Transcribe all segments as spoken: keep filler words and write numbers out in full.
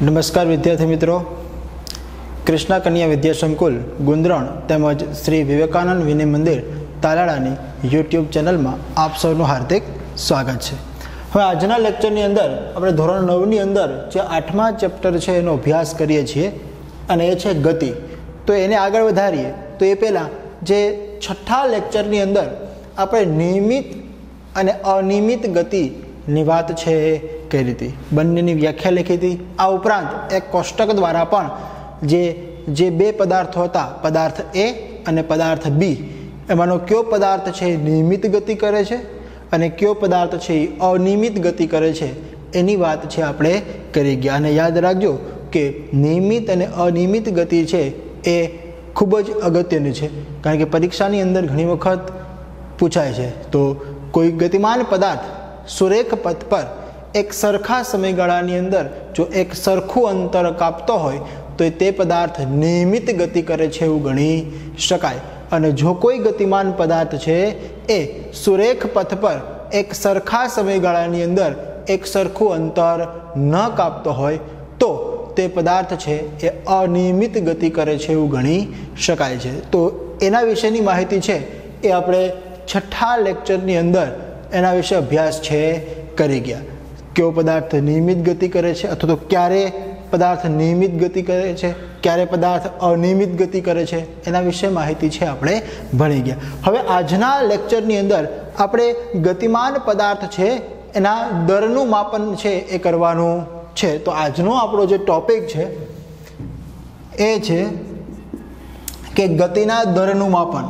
નમસ્કાર વિદ્યાર્થી મિત્રો, કૃષ્ણા કન્યા વિદ્યા સંકુલ ગુંદરણ તેમજ શ્રી વિવેકાનંદ વિનય મંદિર તાલાળાની યુટ્યુબ ચેનલમાં આપ સૌનું હાર્દિક સ્વાગત છે। હવે આજના લેક્ચરની અંદર આપણે ધોરણ નવની અંદર જે આઠમા ચેપ્ટર છે એનો અભ્યાસ કરીએ છીએ અને એ છે ગતિ। તો એને આગળ વધારીએ તો એ પહેલાં જે છઠ્ઠા લેક્ચરની અંદર આપણે નિયમિત અને અનિયમિત ગતિની વાત છે એ કરી હતી, બંનેની વ્યાખ્યા લખી હતી। આ ઉપરાંત એક કોષ્ટક દ્વારા પણ જે જે બે પદાર્થો હતા, પદાર્થ એ અને પદાર્થ બી, એમાંનો કયો પદાર્થ છે નિયમિત ગતિ કરે છે અને કયો પદાર્થ છે એ અનિયમિત ગતિ કરે છે એની વાત છે આપણે કરી ગયા। અને યાદ રાખજો કે નિયમિત અને અનિયમિત ગતિ છે એ ખૂબ જ અગત્યની છે, કારણ કે પરીક્ષાની અંદર ઘણી વખત પૂછાય છે। તો કોઈ ગતિમાન પદાર્થ સુરેખ પથ પર એક સરખા સમયગાળાની અંદર જો એક સરખું અંતર કાપતો હોય તો તે પદાર્થ નિયમિત ગતિ કરે છે એવું ગણી શકાય। અને જો કોઈ ગતિમાન પદાર્થ છે એ સુરેખ પથ પર એક સરખા સમયગાળાની અંદર એક સરખું અંતર ન કાપતો હોય તો તે પદાર્થ છે એ અનિયમિત ગતિ કરે છે એવું ગણી શકાય છે। તો એના વિશેની માહિતી છે એ આપણે છઠ્ઠા લેક્ચરની અંદર એના વિશે અભ્યાસ છે કરી ગયા। કયો પદાર્થ નિયમિત ગતિ કરે છે અથવા તો ક્યારે પદાર્થ નિયમિત ગતિ કરે છે, ક્યારે પદાર્થ અનિયમિત ગતિ કરે છે, એના વિશે માહિતી છે આપણે ભણી ગયા। હવે આજના લેક્ચરની અંદર આપણે ગતિમાન પદાર્થ છે એના દરનું માપન છે એ કરવાનું છે। તો આજનો આપણો જે ટોપિક છે એ છે કે ગતિના દરનું માપન।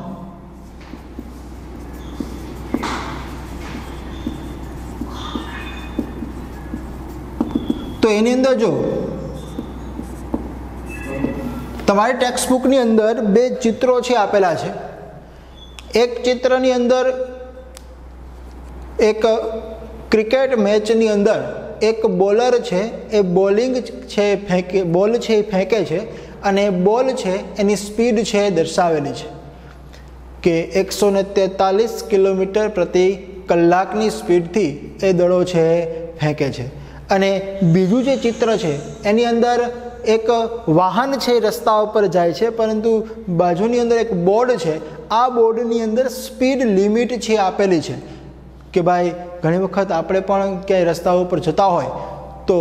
તો એની અંદર જો તમારી ટેક્સ્ટ બુકની અંદર બે ચિત્રો છે આપેલા છે। એક ચિત્રની અંદર એક ક્રિકેટ મેચની અંદર એક બોલર છે એ બોલિંગ છે ફેંકે બોલ છે એ ફેંકે છે અને બોલ છે એની સ્પીડ છે એ દર્શાવેલી છે કે એકસો ને તેતાલીસ કિલોમીટર પ્રતિ કલાકની સ્પીડથી એ દડો છે ફેંકે છે। અને બીજું જે ચિત્ર છે એની અંદર એક વાહન છે રસ્તા ઉપર જાય છે, પરંતુ બાજુની અંદર એક બોર્ડ છે, આ બોર્ડની અંદર સ્પીડ લિમિટ છે આપેલી છે કે ભાઈ ઘણી વખત આપણે પણ ક્યાંય રસ્તા ઉપર જતા હોય તો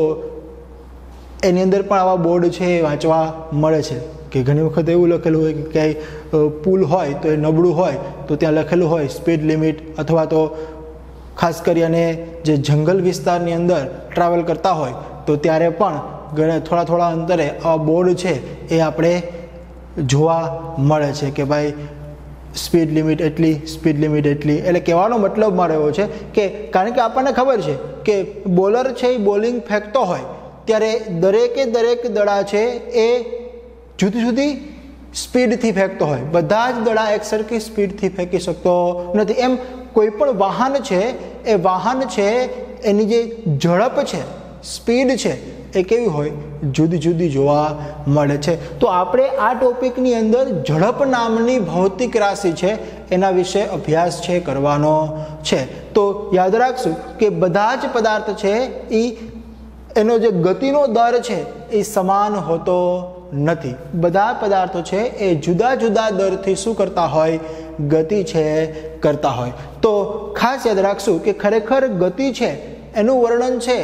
એની અંદર પણ આવા બોર્ડ છે એ વાંચવા મળે છે કે ઘણી વખત એવું લખેલું હોય કે ક્યાંય પુલ હોય તો એ નબળું હોય તો ત્યાં લખેલું હોય સ્પીડ લિમિટ, અથવા તો ખાસ કરીને જે જંગલ વિસ્તારની અંદર ટ્રાવેલ કરતા હોય તો ત્યારે પણ ઘણા થોડા થોડા અંતરે આવા બોર્ડ છે એ આપણે જોવા મળે છે કે ભાઈ સ્પીડ લિમિટ એટલી, સ્પીડ લિમિટ એટલી। એટલે કહેવાનો મતલબ મારો એવો છે કે કારણ કે આપણને ખબર છે કે બોલર છે એ બોલિંગ ફેંકતો હોય ત્યારે દરેકે દરેક દડા છે એ જુદી જુદી સ્પીડથી ફેંકતો હોય, બધા જ દડા એકસરખી સ્પીડથી ફેંકી શકતો નથી। એમ કોઈ પણ વાહન છે એ વાહન છે એની જે ઝડપ છે, સ્પીડ છે એ કેવી હોય, જુદી જુદી જોવા મળે છે। તો આપણે આ ટોપિકની અંદર ઝડપ નામની ભૌતિક રાશિ છે એના વિશે અભ્યાસ છે કરવાનો છે। તો યાદ રાખશું કે બધા જ પદાર્થ છે એ એનો જે ગતિનો દર છે એ સમાન હોતો નથી। બધા પદાર્થો છે એ જુદા જુદા દરથી શું કરતા હોય, ગતિ છે કરતા હોય। તો ખાસ યાદ રાખશું કે ખરેખર ગતિ છે એનું વર્ણન છે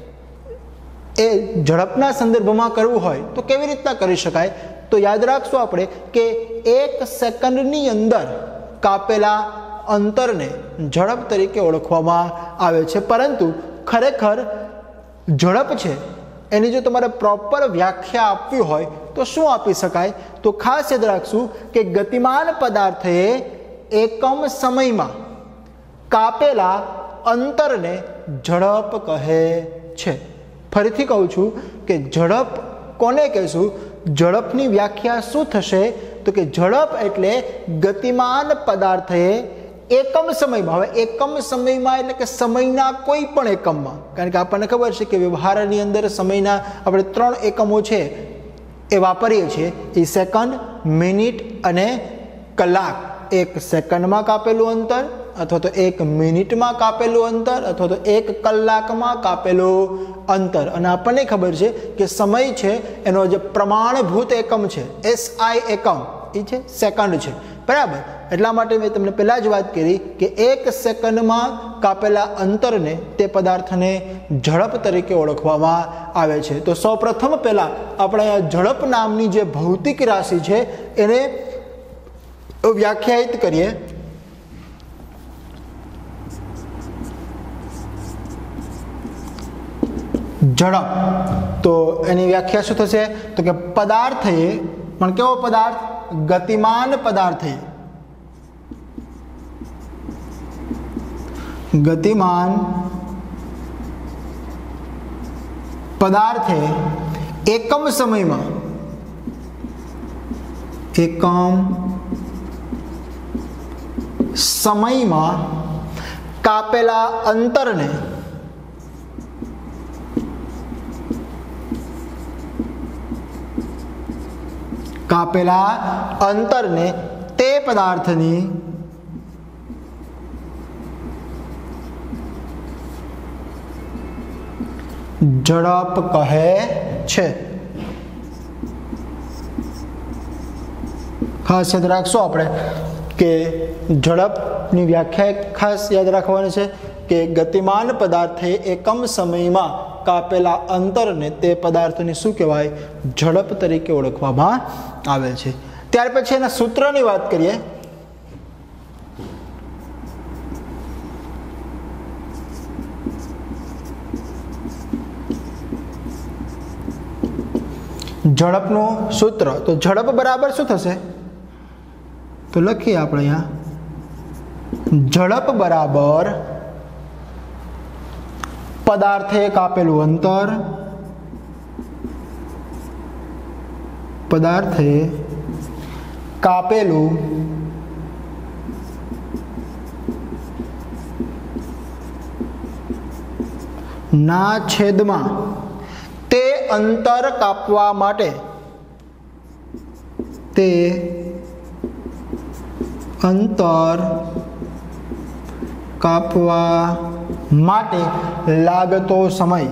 એ ઝડપના સંદર્ભમાં કરવું હોય તો કેવી રીતના કરી શકાય? તો યાદ રાખશું આપણે કે એક સેકન્ડની અંદર કાપેલા અંતરને ઝડપ તરીકે ઓળખવામાં આવે છે, પરંતુ ખરેખર ઝડપ છે એની જો તમારે પ્રોપર વ્યાખ્યા આપવી હોય તો શું આપી શકાય? તો ખાસ યાદ રાખશું કે ગતિમાન પદાર્થે એકમ સમયમાં કાપેલા અંતરને ઝડપ કહે છે। ફરીથી કહું છું કે ઝડપ કોને કહેશું? ઝડપની વ્યાખ્યા શું થશે? તો કે ઝડપ એટલે ગતિમાન પદાર્થે એકમ સમયમાં, હવે એકમ સમયમાં એટલે કે સમયના કોઈ પણ એકમમાં, કારણ કે આપણને ખબર છે કે વ્યવહારની અંદર સમયના આપણે ત્રણ એકમો છે એ વાપરીએ છીએ, એ સેકન્ડ, મિનિટ અને કલાક। એક સેકન્ડમાં કાપેલું અંતર, अथवा तो एक मिनिट में कापेलू अंतर अथवा तो एक कलाक में कापेलू अंतर। अने आपने खबर है कि समय है एनो जो प्रमाणभूत एकम है एस आई एकम ए छे सेकंड है बराबर। एटला माटे मैं तमने पहला ज बात करी कि एक सेकंड में कापेला अंतर ने ते पदार्थ ने झड़प तरीके ओळखवामां आवे छे। तो सौ प्रथम पहला आपणे आ झड़प नामनी जे भौतिक राशि है एने व्याख्यायित करिए। झड़प तो एनी व्याख्या शुं थशे तो कि पदार्थ है पण केवो पदार्थ गतिमान पदार्थ है गतिमान पदार्थ है एकम समय में एकम समय में कापेला अंतर ने कापेला अंतर ने ते पदार्थनी झड़प कहे छे। खास याद राखशो आपणे के झड़पनी व्याख्या खास याद राखवानी छे कि गतिमान पदार्थ एकम समय में कापेला अंतर ने ते पदार्थने शुं कहेवाय झड़प तरीके ओळखवामां आवे छे। त्यार पछी एना सूत्रनी वात करीए। झड़पनो सूत्र तो झड़प बराबर शुं थशे तो लखीए आपणे अहींया झड़प बराबर पदार्थे कापेलू अंतर पदार्थे कापेलू ना छेदमां ते अंतर कापवा माटे ते अंतर कापवा माटे लागतो समय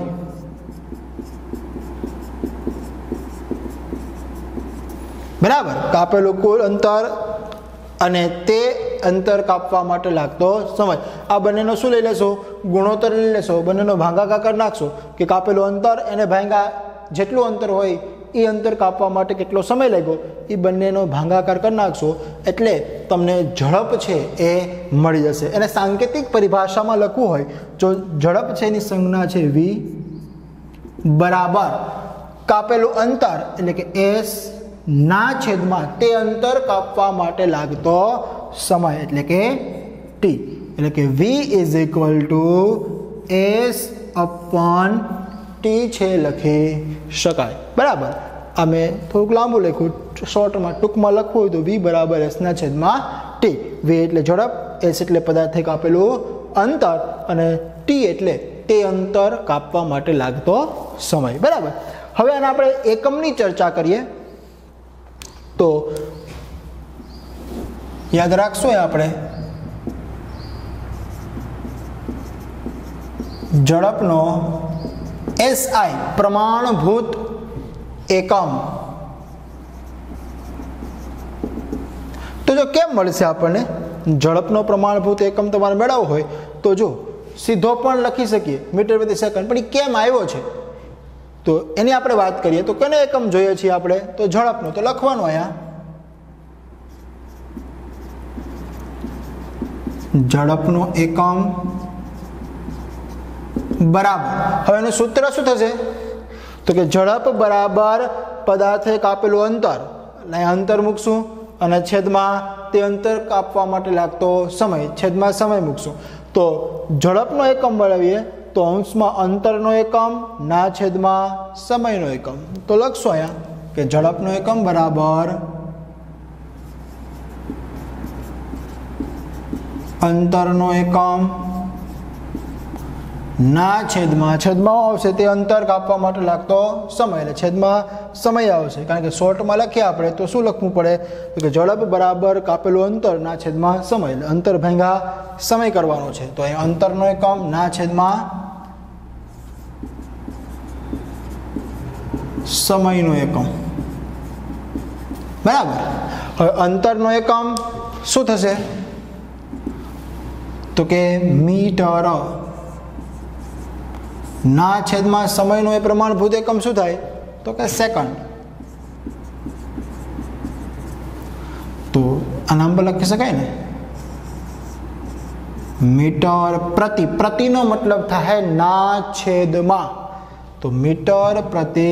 बराबर कापेलू कुल अंतर अने ते अंतर कापवा माटे लागतो समय आ बनेनो शुं लई लेशो गुणोत्तर लई लेशो बनेनो भागाकार कर नाखशो कि कापेलू अंतर एने भांगा जेटલું अंतर होय ई अंतर कापवा माटे केटलो समय लाग्यो ई बनेनो भागाकार कर नाखशो एटले तमने झड़प छे ए मळी जशे। एने सांकेतिक परिभाषामां लखવું હોય जो झड़प छे एनी संज्ञा छे v बराबर कापेलू अंतर એટલે કે s ना छेदमां ते अंतर कापवा माटे लागतो समय एटले के t એટલે કે v is equal to s upon t छे लखी शकाय बराबर। आ मैं थोड़ुंक लांबू लख्युं शॉर्ट में टूंक में लखवुं होय तो v बराबर s ना छेदमां t। v एटले झड़प s एटले पदार्थे कापेलू अंतर अने t एटले ते अंतर कापवा माटे लागतो समय बराबर। हवे आने आपणे एकमनी चर्चा करीए तो याद राखशो आपणे झड़पनो एसआई प्रमाणभूत एकम तो जो केम मळशे आपणे झड़पनो प्रमाणभूत एकम तमारे मेळवવો होय तो जो सीधो पण लखी सकीए मीटर प्रति सेकंड पण केम आव्यो छे तो एनी आपणे वात करीए तो केनो एकम जोईए छे आपणे तो झड़पनो तो लखवानुं आया झड़पनो एकम बराबर। हवे एनुं सूत्र शुं थशे तो कि झड़प बराबर पदार्थे कापेलू अंतर એટલે अंतर मूकशुं अने छेदमां ते अंतर कापवा माटे लागतो समय छेदमां समय मूकशुं तो झड़पनो एकम मेळवीए तो अंशमां अंतरनो एकम ना छेदमां समयनो एकम तो लखशो अहींया के झड़पनो एकम बराबर अंतरनो एकम ના છેદમાં છેદમાં આવશે તે અંતર કાપવા માટે લાગતો સમય, એટલે છેદમાં સમય આવશે. કારણ કે શોર્ટમાં લખીએ આપણે તો શું લખવું પડે તો કે ઝડપ બરાબર કાપેલું અંતર ના છેદમાં સમય, એટલે અંતર ભાંગા સમય કરવાનો છે. તો અહીં અંતરનો એકમ ના છેદમાં સમયનો એકમ, બરાબર. હવે અંતરનો એકમ શું થશે તો કે મીટર, ના છેદમાં સમયનો એ પ્રમાણભૂત એકમ શું થાય તો કે સેકન્ડ. તો આ નામ પર લખી શકાય ને મીટર પ્રતિ, પ્રતિનો મતલબ થાય ના છેદમાં, તો મીટર પ્રતિ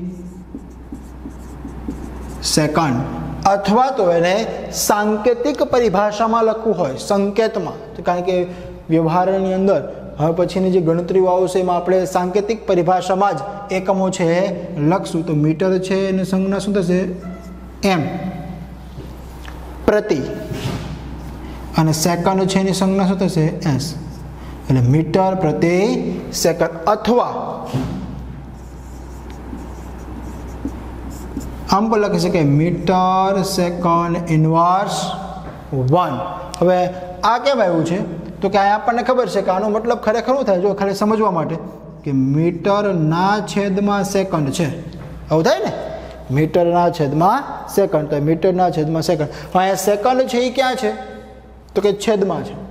સેકન્ડ. અથવા તો એને સાંકેતિક પરિભાષામાં લખવું હોય, સંકેતમાં, કારણ કે વ્યવહારની અંદર હવે પછીની જે ગણતરીઓ આવશે એમાં આપણે સાંકેતિક પરિભાષામાં જ એકમો છે લખશું. તો મીટર છે એની સંજ્ઞા શું થશે એમ પ્રતિ, અને સેકન્ડ છે એની સંજ્ઞા શું થશે એસ, એટલે મીટર પ્રતિ સેકન્ડ. અથવા આમ પણ લખી શકાય મીટર સેકન્ડ ઇન્વર્સ વન. હવે આ કેમ આવ્યું છે તો કે અહીંયા આપણને ખબર છે કે આનો મતલબ ખરેખર શું થાય, જો ખાલી સમજવા માટે કે મીટર ના છેદમાં સેકન્ડ છે, આવું થાય ને, મીટર ના છેદમાં સેકન્ડ, તો મીટર ના છેદમાં સેકન્ડ. અહીંયા સેકન્ડ છે એ ક્યાં છે તો કે છેદમાં છે.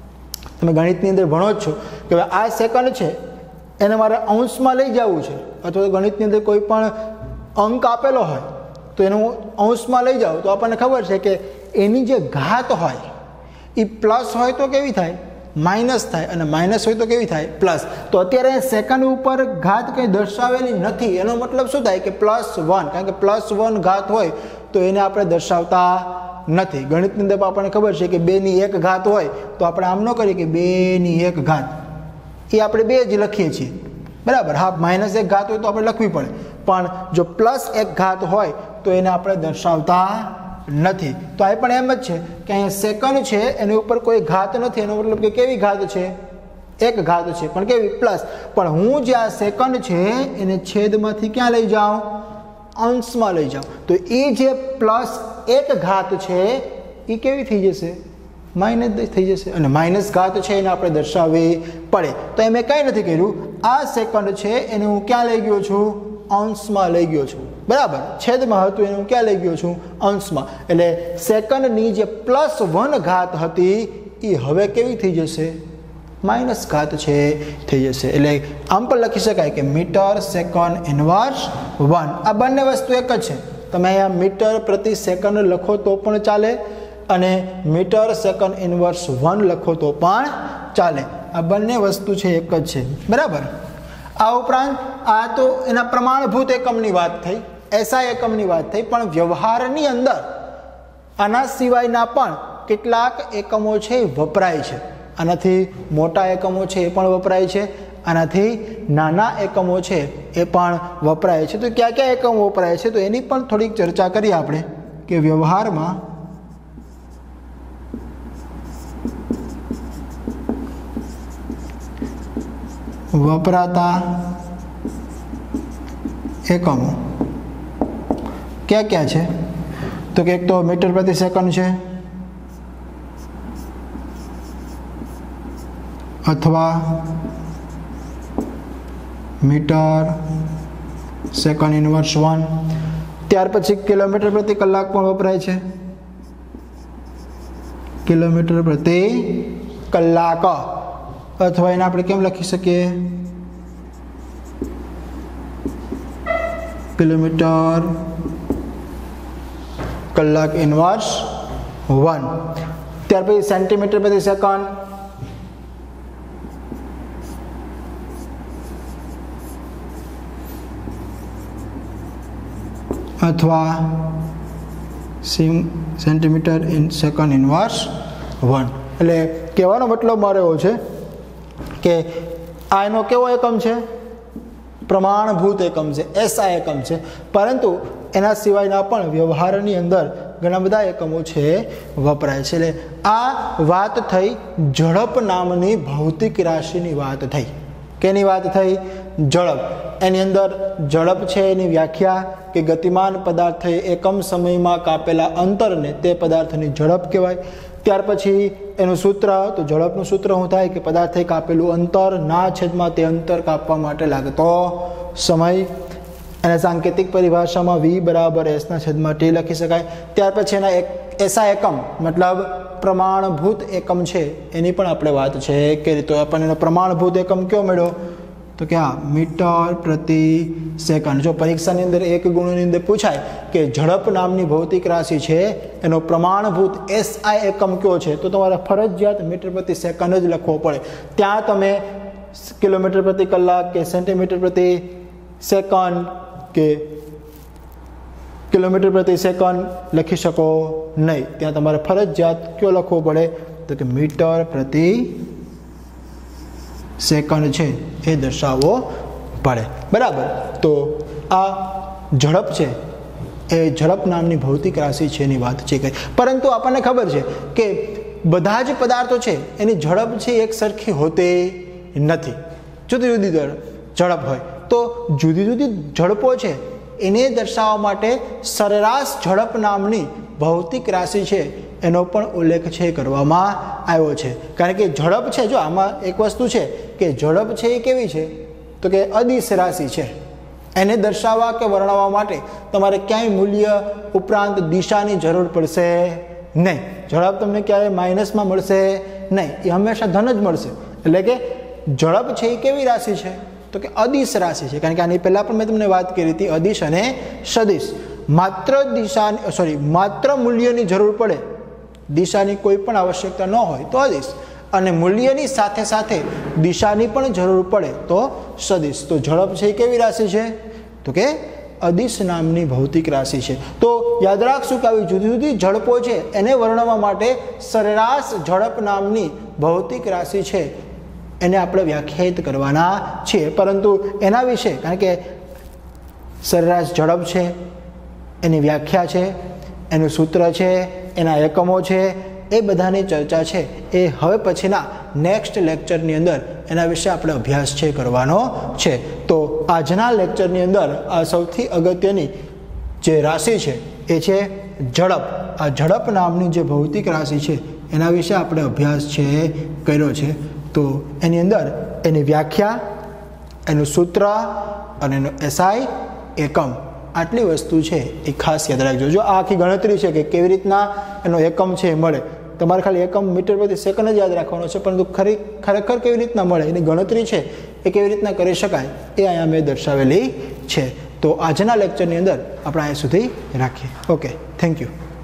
તમે ગણિતની અંદર ભણો જ છો કે આ સેકન્ડ છે એને મારે અંશમાં લઈ જવું છે, અથવા તો ગણિતની અંદર કોઈ પણ અંક આપેલો હોય તો એનું અંશમાં લઈ જાઓ તો આપણને ખબર છે કે એની જે ઘાત હોય એ પ્લસ હોય તો કેવી થાય માઇનસ થાય, અને માઇનસ હોય તો કેવી થાય પ્લસ. તો અત્યારે સેકન્ડ ઉપર ઘાત કંઈ દર્શાવેલી નથી, એનો મતલબ શું થાય કે પ્લસ વન, કારણ કે પ્લસ વન ઘાત હોય તો એને આપણે દર્શાવતા નથી. ગણિતની અંદર આપણને ખબર છે કે બેની એક ઘાત હોય તો આપણે આમ ન કરીએ કે બેની એક ઘાત, એ આપણે બે જ લખીએ છીએ, બરાબર. હા, માઇનસ એક ઘાત હોય તો આપણે લખવી પડે, પણ જો પ્લસ એક ઘાત હોય તો એને આપણે દર્શાવતા નથી. તો આ પણ એમ જ છે કે અહીંયા સેકન્ડ છે એની ઉપર કોઈ ઘાત નથી, એનો મતલબ કે કેવી ઘાત છે એક ઘાત છે, પણ કેવી પ્લસ. પણ હું જે આ સેકન્ડ છે એને છેદમાંથી ક્યાં લઈ જાઉં અંશમાં લઈ જાઉં, તો એ જે પ્લસ એક ઘાત છે એ કેવી થઈ જશે માઇનસ થઈ જશે, અને માઇનસ ઘાત છે એને આપણે દર્શાવવી પડે. તો એ મેં કંઈ નથી કર્યું, આ સેકન્ડ છે એને હું ક્યાં લઈ ગયો છું અંશમાં લઈ ગયો છું, બરાબર. છેદમાં હતું એને હું ક્યાં લઈ ગયો છું અંશમાં, એટલે સેકન્ડની જે પ્લસ વન ઘાત હતી એ હવે કેવી થઈ જશે માઇનસ ઘાત છે થઈ જશે. એટલે આમ પણ લખી શકાય કે મીટર સેકન્ડ ઇન્વર્સ વન. આ બંને વસ્તુ એક જ છે. તમે અહીંયા મીટર પ્રતિ સેકન્ડ લખો તો પણ ચાલે, અને મીટર સેકન્ડ ઇન્વર્સ વન લખો તો પણ ચાલે. આ બંને વસ્તુ છે એક જ છે, બરાબર. આ ઉપરાંત આ તો એના પ્રમાણભૂત એકમની વાત થઈ, એસઆઈ એકમની વાત થઈ, પણ વ્યવહારની અંદર આના સિવાયના પણ કેટલાક એકમો છે વપરાય છે. આનાથી મોટા એકમો છે એ પણ વપરાય છે, આનાથી નાના એકમો છે એ પણ વપરાય છે. તો કયા કયા એકમો વપરાય છે તો એની પણ થોડીક ચર્ચા કરીએ આપણે કે વ્યવહારમાં વપરાતા એકમો ક્યાં ક્યાં છે. તો કે એક તો મીટર પ્રતિ સેકન્ડ છે, અથવા મીટર સેકન્ડ ઇન્વર્સ વન. ત્યાર પછી કિલોમીટર પ્રતિ કલાક પણ વપરાય છે, કિલોમીટર પ્રતિ કલાક, અથવા એને આપણે કેમ લખી શકીએ કિલોમીટર કલાક ઇન્વર્સ વન. ત્યાર પછી સેન્ટીમીટર પ્રતિ સેકન્ડ, અથવા centimetre in second inverse one. એટલે કહેવાનો મતલબ મારો એવો છે કે આ એનો કેવો એકમ છે પ્રમાણભૂત એકમ છે, એસઆઈ એકમ છે. પરંતુ એના સિવાયના પણ વ્યવહારની અંદર ઘણા બધા એકમો છે વપરાય છે. એટલે આ વાત થઈ ઝડપ નામની ભૌતિક રાશિની વાત થઈ કેની વાત થઈ? ઝડપ. એની અંદર ઝડપ છે એની વ્યાખ્યા કે ગતિમાન પદાર્થે એકમ સમયમાં કાપેલા અંતરને તે પદાર્થની ઝડપ કહેવાય. ત્યાર પછી એનું સૂત્ર, તો ઝડપનું સૂત્ર શું થાય કે પદાર્થે કાપેલું અંતર ના છેદમાં તે અંતર કાપવા માટે લાગતો સમય. અને સાંકેતિક પરિભાષામાં વી બરાબર એસના છેદમાં ટી લખી શકાય. ત્યાર પછી એના એક એસા એકમ મતલબ પ્રમાણભૂત એકમ છે એની પણ આપણે વાત છે કે તો આપણને એનો પ્રમાણભૂત એકમ કયો મળ્યો? તો કે હા, મીટર પ્રતિ સેકન્ડ. જો પરીક્ષાની અંદર એક ગુણની અંદર પૂછાય કે ઝડપ નામની ભૌતિક રાશિ છે એનો પ્રમાણભૂત એસઆઈ એકમ કયો છે, તો તમારે ફરજિયાત મીટર પ્રતિ સેકન્ડ જ લખવો પડે. ત્યાં તમે કિલોમીટર પ્રતિ કલાક કે સેન્ટીમીટર પ્રતિ સેકન્ડ કે કિલોમીટર પ્રતિ સેકન્ડ લખી શકો નહીં. ત્યાં તમારે ફરજિયાત કયો લખવો પડે? તો કે મીટર પ્રતિ સેકન્ડ છે એ દર્શાવવો પડે. બરાબર. તો આ ઝડપ છે એ ઝડપ નામની ભૌતિક રાશિ છે એની વાત છે. પરંતુ આપણને ખબર છે કે બધા જ પદાર્થો છે એની ઝડપ છે એક સરખી હોતી નથી. જુદી જુદી ઝડપ હોય તો જુદી જુદી ઝડપો છે એને દર્શાવવા માટે સરેરાશ ઝડપ નામની ભૌતિક રાશિ છે એનો પણ ઉલ્લેખ છે કરવામાં આવ્યો છે. કારણ કે ઝડપ છે, જો આમાં એક વસ્તુ છે કે ઝડપ છે એ કેવી છે? તો કે અદિશ રાશિ છે. એને દર્શાવવા કે વર્ણવવા માટે તમારે ક્યાંય મૂલ્ય ઉપરાંત દિશાની જરૂર પડશે નહીં. ઝડપ તમને ક્યારેય માઇનસમાં મળશે નહીં, એ હંમેશા ધન જ મળશે. એટલે કે ઝડપ છે એ કેવી રાશિ છે? તો કે અદિશ રાશિ છે. કારણ કે આની પહેલાં પણ મેં તમને વાત કરી હતી અદિશ અને સદિશ. માત્ર દિશાની સોરી માત્ર મૂલ્યની જરૂર પડે, દિશાની કોઈ પણ આવશ્યકતા ન હોય તો અદિશ, અને મૂલ્યની સાથે સાથે દિશાની પણ જરૂર પડે તો સદિશ. તો ઝડપ છે એ કેવી રાશિ છે? તો કે અદિશ નામની ભૌતિક રાશિ છે. તો યાદ રાખશું કે આવી જુદી જુદી ઝડપો છે એને વર્ણવવા માટે સરેરાશ ઝડપ નામની ભૌતિક રાશિ છે એને આપણે વ્યાખ્યાયિત કરવાના છીએ. પરંતુ એના વિશે, કારણ કે સરેરાશ ઝડપ છે એની વ્યાખ્યા છે, એનું સૂત્ર છે, એના એકમો છે, એ બધાની ચર્ચા છે એ હવે પછીના નેક્સ્ટ લેક્ચરની અંદર એના વિશે આપણે અભ્યાસ છે કરવાનો છે. તો આજના લેક્ચરની અંદર આ સૌથી અગત્યની જે રાશિ છે એ છે ઝડપ. આ ઝડપ નામની જે ભૌતિક રાશિ છે એના વિશે આપણે અભ્યાસ છે કર્યો છે. તો એની અંદર એની વ્યાખ્યા, એનું સૂત્ર અને એનું એસઆઈ એકમ, આટલી વસ્તુ છે એ ખાસ યાદ રાખજો. જો આ આખી ગણતરી છે કે કેવી રીતના એનો એકમ છે એ મળે, તમારે ખાલી એકમ મીટર પ્રતિ સેકન્ડ જ યાદ રાખવાનો છે, પરંતુ ખરી ખરેખર કેવી રીતના મળે એની ગણતરી છે એ કેવી રીતના કરી શકાય એ અહીંયા મેં દર્શાવેલી છે. તો આજના લેક્ચરની અંદર આપણે અહીંયા સુધી રાખીએ. Okay, thank you.